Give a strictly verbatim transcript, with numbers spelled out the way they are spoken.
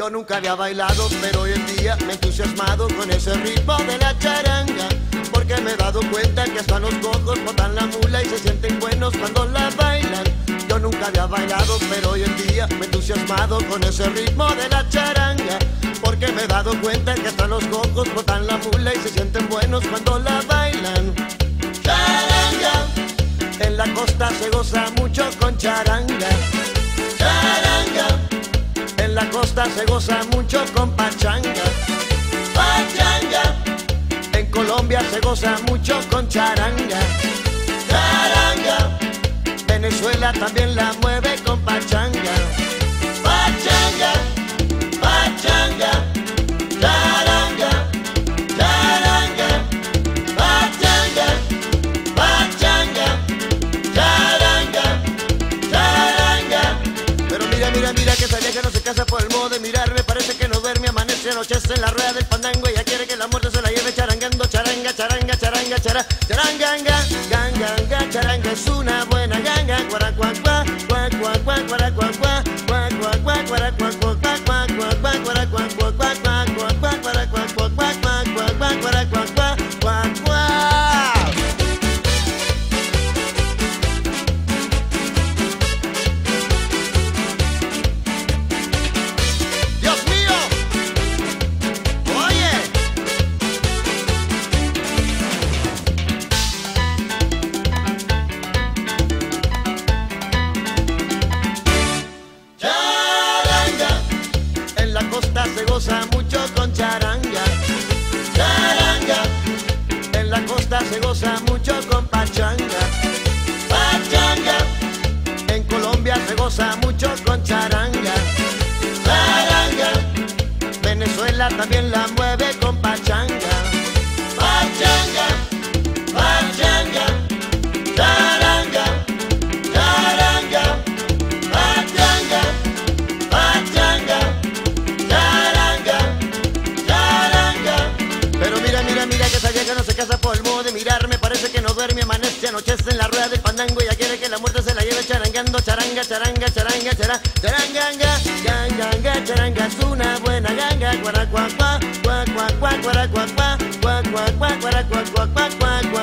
Yo nunca había bailado, pero hoy en día me he entusiasmado con ese ritmo de la charanga, porque me he dado cuenta que hasta los cocos botan la mula y se sienten buenos cuando la bailan. Yo nunca había bailado, pero hoy en día me he entusiasmado con ese ritmo de la charanga, porque me he dado cuenta que hasta los cocos botan la mula y se sienten buenos cuando la bailan. Charanga, en la costa se goza mucho con charanga. Charanga, en la costa se goza mucho con pachanga. Pachanga, en Colombia se goza mucho con charanga. Charanga, Venezuela también la mueve con pachanga. Pachanga, pachanga, charanga, charanga, pachanga, pachanga, charanga, charanga. Pero mira, mira, mira que esa vieja no se casa por el modo de mirarme. Parece que no duerme, amanece, anochece en la rueda del fandango. Ella quiere que la muerte se la lleve charangando. Charanga, charanga, charanga, chara, charanganga, ganga, ganga, charanga es una buena ganga. Guara, guá, guá, guá, guá, guá, guara, guá, guá, guá, guá, guá, guara, guá, guá, guá, guá, guá, guá, guara, guá, guá, guá, guá, guá, guá, guara, guá, guá, guá, guá, guá, guá, guara, guá, guá, guá, guá. Dios mío, oye. Charanga, en la costa se goza mucho con charanga. Charanga, en la costa se goza mucho con pachanga. Pachanga, en Colombia se goza mucho con charanga. Charanga, Venezuela también la mueve con pachanga. Pachanga, pachanga, charanga, charanga, pachanga, pachanga, charanga, charanga. Pero mira, mira, mira que esa vieja no se casa por el modo de mirarme. Parece que no duerme, amanece, anochece en la rueda del fandango. Ella quiere que la muerte se la lleve charangando. Charanga, charanga, charanga, chara, charanganga, ganga, charanga es una buena ganga. Guara, guá, guá, guá, guá, guá, guara, guá, guá, guá, guá, guá, guara, guá, guá, guá, guá, guá.